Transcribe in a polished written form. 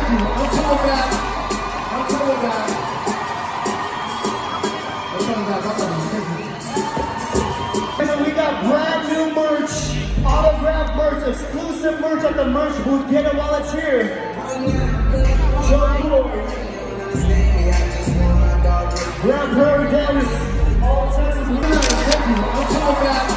thank you. I'm coming back. I'm coming back. I'm coming back. I'm coming back. Thank you. So we got brand new merch, autograph merch, exclusive merch at the merch booth. Get it while it's here. JOKOY. Grand Prairie Dallas. All Texas. Thank you. I'm coming back.